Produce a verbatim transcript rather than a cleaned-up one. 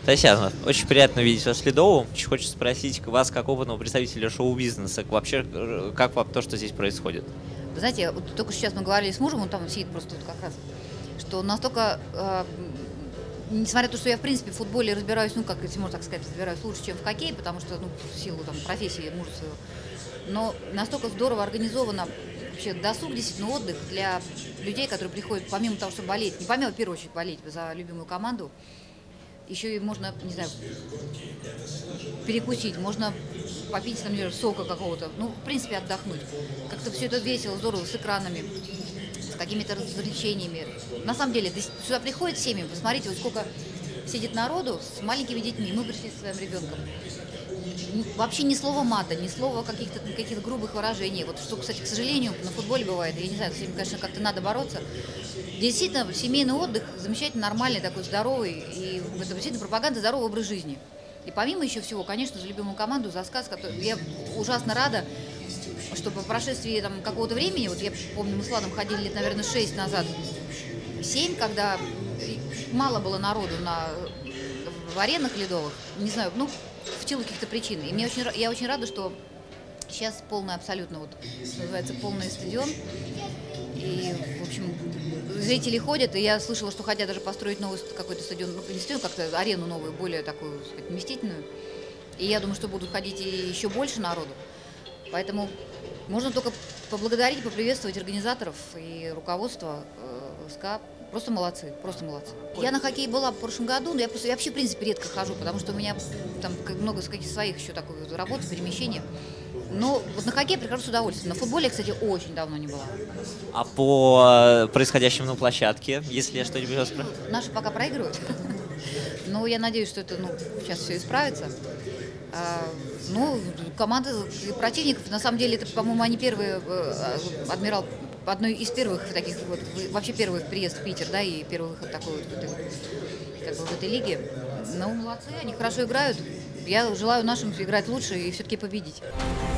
Татьяна, очень приятно видеть вас в Ледовом. Очень хочется спросить вас, как опытного представителя шоу-бизнеса, вообще, э, как вам то, что здесь происходит? Вы знаете, вот только сейчас мы говорили с мужем, он там сидит просто тут как раз, что настолько, э, несмотря на то, что я в принципе в футболе разбираюсь, ну как, если можно так сказать, разбираюсь лучше, чем в хоккее, потому что, ну, в силу там профессии мужа своего, но настолько здорово организовано вообще досуг, действительно отдых для людей, которые приходят помимо того, чтобы болеть, не помимо в первую очередь болеть за любимую команду, еще и можно, не знаю, перекусить, можно попить, например, сока какого-то, ну, в принципе, отдохнуть. Как-то все это весело, здорово, с экранами, с какими-то развлечениями. На самом деле, сюда приходят семьи, посмотрите, вот сколько сидит народу с маленькими детьми, мы пришли со своим ребенком. Вообще ни слова мата, ни слова каких-то каких грубых выражений. Вот что, кстати, к сожалению, на футболе бывает, я не знаю, с этим, конечно, как-то надо бороться. Действительно, семейный отдых замечательно, нормальный, такой здоровый, и это действительно пропаганда здорового образа жизни. И помимо еще всего, конечно, за любимую команду, за СКА, я ужасно рада, что по прошествии там, какого-то времени, вот я помню, мы с Владом ходили лет, наверное, шесть назад, семь, когда мало было народу на, в аренах ледовых, не знаю, ну, в силу каких-то причин. И мне очень, я очень рада, что сейчас полный абсолютно, вот, называется, полный стадион. И, в общем, зрители ходят, и я слышала, что хотят даже построить новый какой-то стадион, ну, не стадион, как-то арену новую, более такую, так сказать, вместительную. И я думаю, что будут ходить и еще больше народу. Поэтому можно только поблагодарить, поприветствовать организаторов и руководство э, СКА. Просто молодцы, просто молодцы. Я на хоккее была в прошлом году, но я, просто, я вообще, в принципе, редко хожу, потому что у меня там много каких-то своих еще такой вот работы, перемещения. Но вот на хоккей прихожу с удовольствием. На футболе, кстати, очень давно не была. А по происходящему на площадке, если я что-нибудь вас... Наши пока проигрывают. Но я надеюсь, что это, ну, сейчас все исправится. А, ну, команда противников, на самом деле, это, по-моему, они первые, адмирал, одной из первых таких, вот, вообще первый приезд в Питер, да, и первый выход такой вот в этой, как бы, в этой лиге. Ну, молодцы, они хорошо играют. Я желаю нашим играть лучше и все-таки победить.